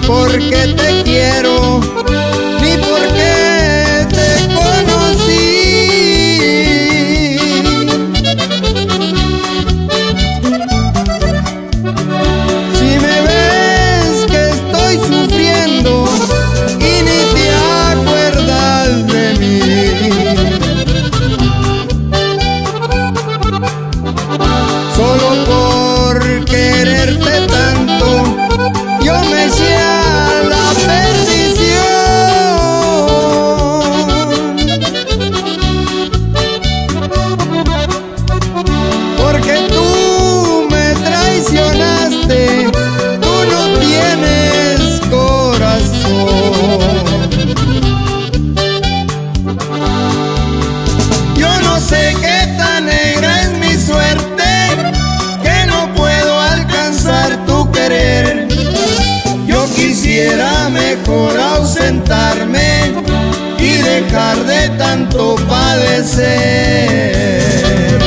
porque te quiero, ni porque te conocí. Si me ves que estoy sufriendo y ni te acuerdas de mí, solo por quererte tanto yo me eché a la perdición, porque tú me traicionaste, tú no tienes corazón. Yo no sé qué tan negra es mi suerte, que no puedo alcanzar tu querer. Yo quisiera mejor ausentarme y dejar de tanto padecer.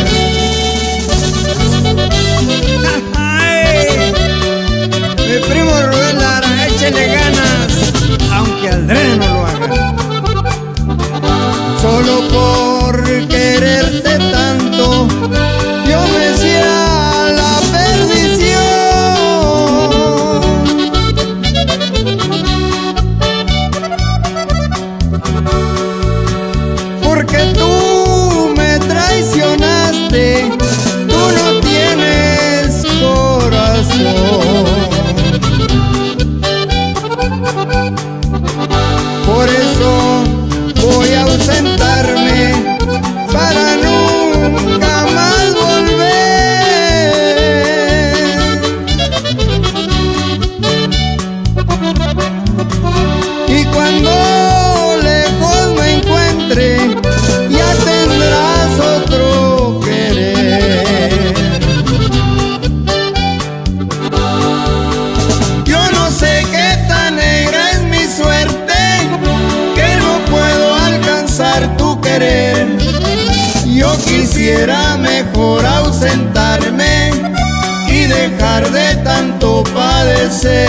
¡Ay! Mi primo Rubén Lara, échale ganas, aunque Andrés no lo haga. Solo por quererte tanto yo me eché a la perdición, porque tú me traicionaste, tú no tienes corazón. Por eso voy a ausentarme para nunca más volver. Y cuando lejos me encuentre, ya tendrás otro querer. Yo no sé qué tan negra es mi suerte, que no puedo alcanzar tu querer. Yo quisiera mejor ausentarme y dejar de tanto padecer.